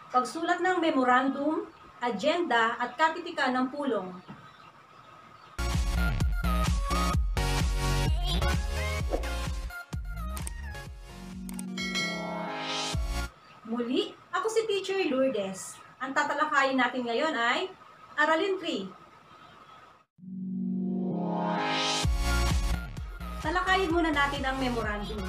Pagsulat ng memorandum, agenda at katitikan ng pulong. Muli, ako si Teacher Lourdes. Ang tatalakayin natin ngayon ay Aralin 3. Talakayin muna natin ang memorandum.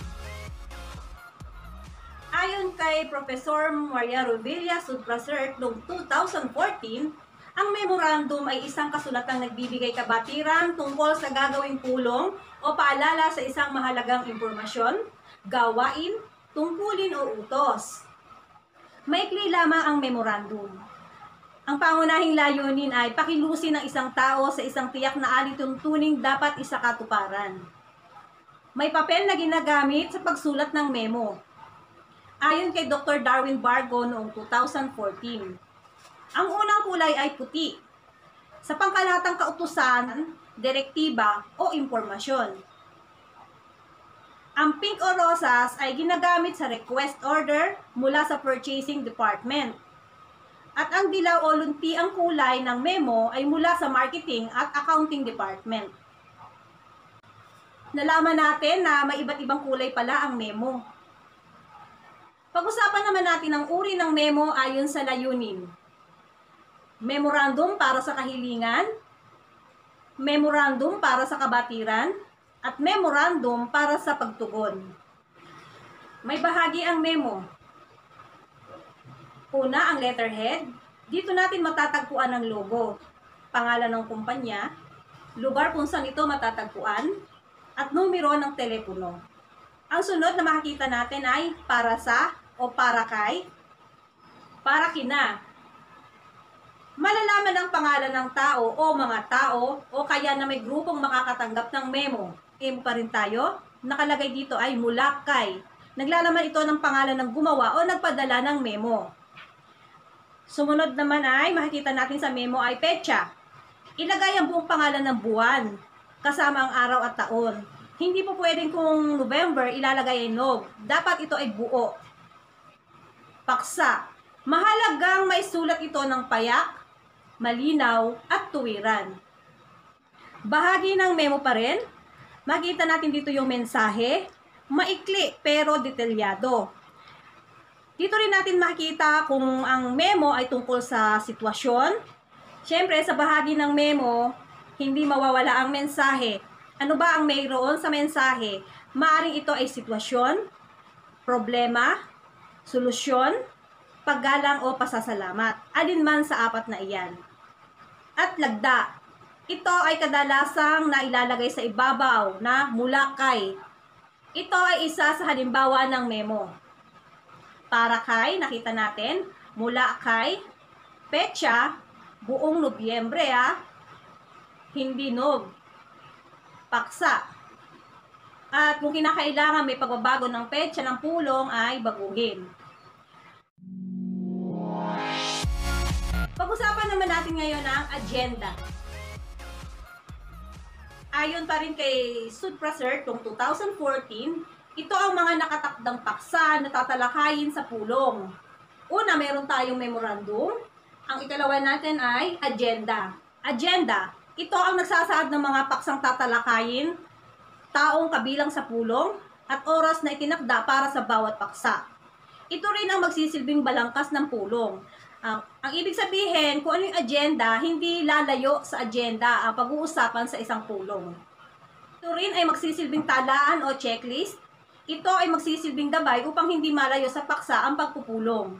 Ayon kay Professor Maria Rovilla Suprasert noong 2014, ang memorandum ay isang kasulatang nagbibigay kabatiran tungkol sa gagawing pulong o paalala sa isang mahalagang impormasyon, gawain, tungkulin o utos. Maikli lamang ang memorandum. Ang pangunahing layunin ay pakilusin ng isang tao sa isang tiyak na alituntuning dapat isakatuparan. May papel na ginagamit sa pagsulat ng memo. Ayon kay Dr. Darwin Bargo noong 2014, ang unang kulay ay puti. Sa pangkalatang kautusan, direktiba o impormasyon. Ang pink o rosas ay ginagamit sa request order mula sa purchasing department. At ang dilaw o luntiang kulay ng memo ay mula sa marketing at accounting department. Nalaman natin na may iba't ibang kulay pala ang memo. Pag-usapan naman natin ang uri ng memo ayon sa layunin. Memorandum para sa kahilingan, memorandum para sa kabatiran, at memorandum para sa pagtugon. May bahagi ang memo. Una, ang letterhead. Dito natin matatagpuan ang logo, pangalan ng kumpanya, lugar kung saan ito matatagpuan, at numero ng telepono. Ang sunod na makikita natin ay para sa o para kay, para kina. Malalaman ang pangalan ng tao o mga tao o kaya na may grupong makakatanggap ng memo. Memo pa rin tayo. Nakalagay dito ay mula kay. Naglalaman ito ng pangalan ng gumawa o nagpadala ng memo. Sumunod naman ay makikita natin sa memo ay petsa. Ilagay ang buong pangalan ng buwan kasama ang araw at taon. Hindi po pwedeng kung November ilalagay ay Nov. Dapat ito ay buo. Paksa. Mahalagang maisulat ito ng payak, malinaw at tuwiran. Bahagi ng memo pa rin. Makita natin dito yung mensahe, maikli pero detalyado. Dito rin natin makikita kung ang memo ay tungkol sa sitwasyon. Siyempre, sa bahagi ng memo, hindi mawawala ang mensahe. Ano ba ang mayroon sa mensahe? Maaring ito ay sitwasyon, problema, solusyon, paggalang o pasasalamat. Alinman sa apat na iyan. At lagda. Ito ay kadalasang nailalagay sa ibabaw na mula kay. Ito ay isa sa halimbawa ng memo. Para kay, nakita natin, mula kay, petsa, buong Nobyembre hindi Nov. Paksa. At kung kinakailangan may pagbabago ng petsa ng pulong ay baguhin. Pag-usapan naman natin ngayon ang agenda. Ayon pa rin kay Suprasert noong 2014, ito ang mga nakatakdang paksa na tatalakayin sa pulong. Una, meron tayong memorandum. Ang ikalawa natin ay agenda. Agenda, ito ang nagsasaad ng mga paksang tatalakayin, taong kabilang sa pulong, at oras na itinakda para sa bawat paksa. Ito rin ang magsisilbing balangkas ng pulong. Ang ibig sabihin, kung ano yung agenda, hindi lalayo sa agenda ang pag-uusapan sa isang pulong. Ito rin ay magsisilbing talaan o checklist. Ito ay magsisilbing gabay upang hindi malayo sa paksa ang pagpupulong.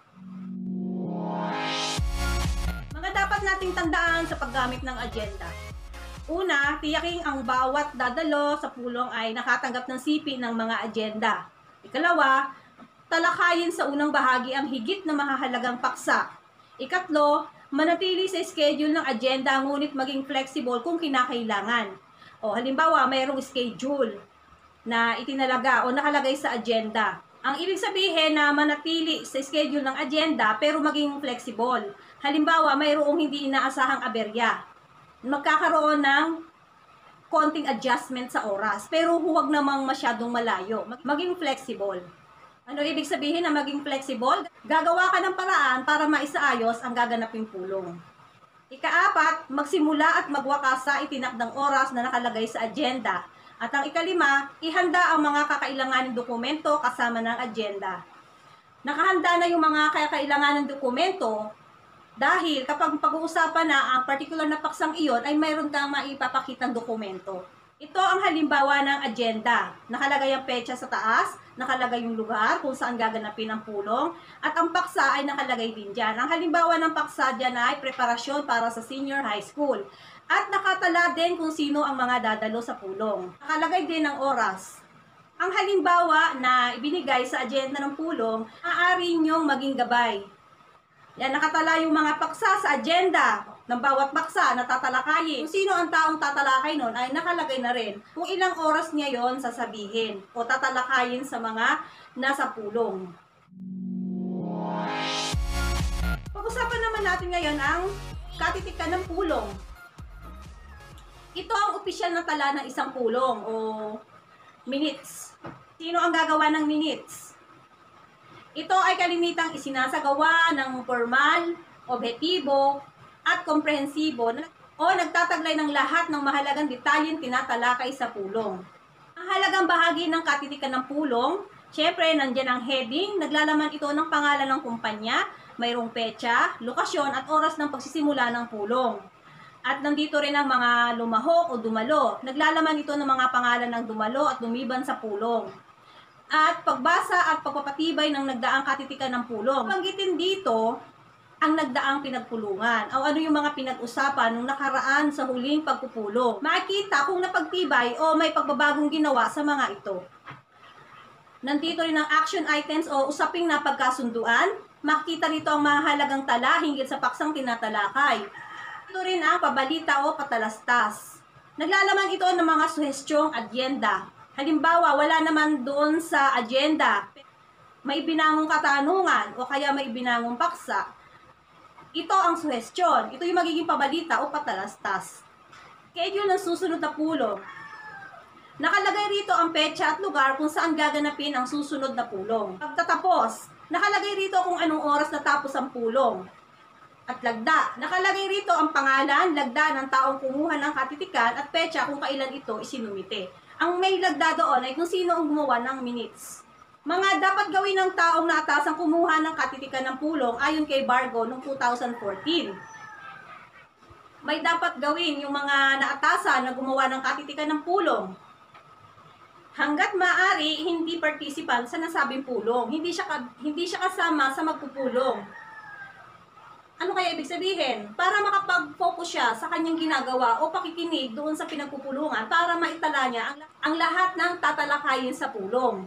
Mga dapat nating tandaan sa paggamit ng agenda. Una, tiyaking ang bawat dadalo sa pulong ay nakatanggap ng sipi ng mga agenda. Ikalawa, talakayin sa unang bahagi ang higit na mahahalagang paksa. Ikatlo, manatili sa schedule ng agenda ngunit maging flexible kung kinakailangan. O halimbawa, mayroong schedule na itinalaga o nakalagay sa agenda. Ang ibig sabihin na manatili sa schedule ng agenda pero maging flexible. Halimbawa, mayroong hindi inaasahang aberya. Magkakaroon ng konting adjustment sa oras pero huwag namang masyadong malayo. Maging flexible. Ano ibig sabihin na maging flexible? Gagawa ka ng paraan para maisaayos ang gaganaping pulong. Ika-4, magsimula at magwakas sa itinakdang oras na nakalagay sa agenda. At ang ika-5, ihanda ang mga kakailanganing dokumento kasama ng agenda. Nakahanda na yung mga kakailanganing dokumento dahil kapag pag-uusapan na ang particular na paksang iyon ay mayroon kang maipapakitang dokumento. Ito ang halimbawa ng agenda. Nakalagay ang petsa sa taas, nakalagay yung lugar kung saan gaganapin ang pulong, at ang paksa ay nakalagay din dyan. Ang halimbawa ng paksa dyan ay preparasyon para sa senior high school. At nakatala din kung sino ang mga dadalo sa pulong. Nakalagay din ang oras. Ang halimbawa na ibinigay sa agenda ng pulong, maaari nyong maging gabay. Yan, nakatala yung mga paksa sa agenda ng bawat paksa na tatalakayin. Kung sino ang taong tatalakay nun ay nakalagay na rin kung ilang oras niya yon sasabihin o tatalakayin sa mga nasa pulong. Pag-usapan naman natin ngayon ang katitikan ng pulong. Ito ang opisyal na tala ng isang pulong o minutes. Sino ang gagawa ng minutes? Ito ay kalimitang isinasagawa ng formal, objektibo, at komprehensibo o nagtataglay ng lahat ng mahalagang detalyeng tinatalakay sa pulong. Ang halagang bahagi ng katitikan ng pulong, syempre nandyan ang heading, naglalaman ito ng pangalan ng kumpanya, mayroong petsa, lokasyon at oras ng pagsisimula ng pulong. At nandito rin ang mga lumahok o dumalo, naglalaman ito ng mga pangalan ng dumalo at lumiban sa pulong. At pagbasa at pagpapatibay ng nagdaang katitikan ng pulong. Banggitin dito ang nagdaang pinagpulungan o ano yung mga pinag-usapan nung nakaraan sa huling pagpupulong. Makikita kung napagtibay o may pagbabagong ginawa sa mga ito. Nandito rin ang action items o usaping na pagkasunduan. Makikita rito ang mahalagang tala hinggil sa paksang tinatalakay. Ito rin ang pabalita o patalastas. Naglalaman ito ng mga suhestyong agenda. Halimbawa, wala naman doon sa agenda. May binangong katanungan o kaya may binangong paksa. Ito ang suhestyon. Ito yung magiging pabalita o patalastas. Schedule ng susunod na pulong. Nakalagay rito ang petsa at lugar kung saan gaganapin ang susunod na pulong. Pagtatapos, nakalagay rito kung anong oras natapos ang pulong. At lagda. Nakalagay rito ang pangalan, lagda ng taong kumuha ng katitikan at petsa kung kailan ito isinumite. Ang may lagda doon ay kung sino ang gumawa ng minutes. Mga dapat gawin ng taong naatasang kumuha ng katitikan ng pulong ayon kay Bargo noong 2014. May dapat gawin yung mga naatasan na gumawa ng katitikan ng pulong. Hanggat maaari, hindi participant sa nasabing pulong. Hindi siya kasama sa magpupulong. Ano kaya ibig sabihin? Para makapag-focus siya sa kanyang ginagawa o pakikinig doon sa pinagpupulungan para maitala niya ang lahat ng tatalakayin sa pulong.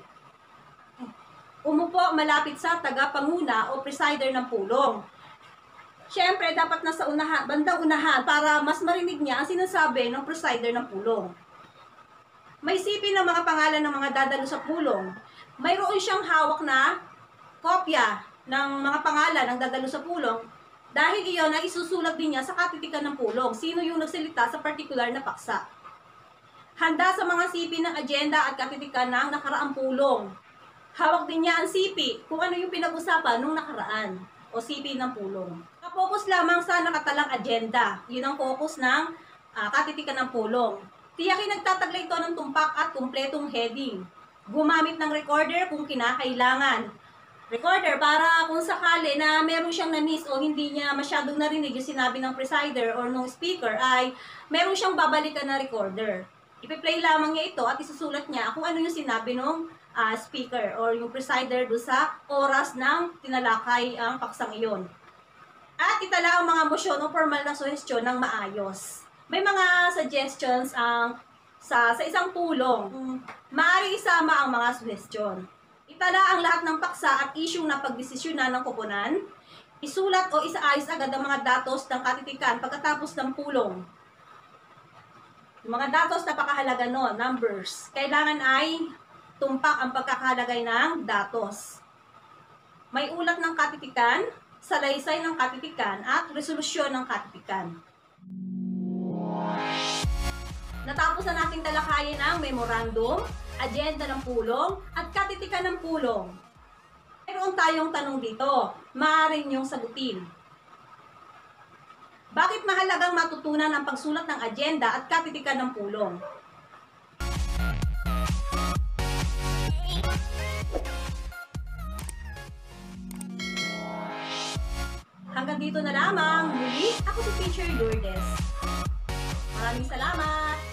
Umupo malapit sa tagapanguna o presider ng pulong. Siyempre, dapat nasa unahan, bandang unahan para mas marinig niya ang sinasabi ng presider ng pulong. May sipin ng mga pangalan ng mga dadalo sa pulong. Mayroon siyang hawak na kopya ng mga pangalan ng dadalo sa pulong dahil iyon ay isusulat din niya sa katitikan ng pulong. Sino yung nagsalita sa particular na paksa. Handa sa mga sipin ng agenda at katitikan ng nakaraang pulong. Hawak din niya ang CP kung ano yung pinag-usapan nung nakaraan o CP ng pulong. Focus lamang sa nakatalang agenda. Yun ang focus ng katitikan ng pulong. Tiyakin nagtataglay ito ng tumpak at kumpletong heading. Gumamit ng recorder kung kinakailangan. Recorder para kung sakali na meron siyang na-miss o hindi niya masyadong narinig yung sinabi ng presider or ng speaker ay meron siyang babalikan na recorder. Ipi-play lamang niya ito at isusulat niya kung ano yung sinabi ng speaker or yung presider do sa oras ng tinalakay ang paksang iyon. At itala ang mga motion o formal na suhestyon ng maayos. May mga suggestions sa isang pulong. Maaari isama ang mga suhestyon. Itala ang lahat ng paksa at isyung na pagdesisyonan ng koponan. Isulat o isaayos agad ang mga datos ng katitikan pagkatapos ng pulong. Yung mga datos napakahalaga nun, numbers. Kailangan ay tumpak ang pagkakalagay ng datos. May ulat ng katitikan, salaysay ng katitikan, at resolusyon ng katitikan. Natapos na nating talakayin ang memorandum, agenda ng pulong, at katitikan ng pulong. Meron tayong tanong dito. Maaari niyong sagutin. Bakit mahalagang matutunan ang pagsulat ng agenda at katitikan ng pulong? Hanggang dito na lamang. Muli, ako si Teacher Lourdes. Maraming salamat!